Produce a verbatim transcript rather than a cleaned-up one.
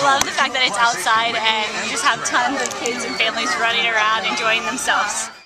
love the fact that it's outside and you just have tons of kids and families running around enjoying themselves.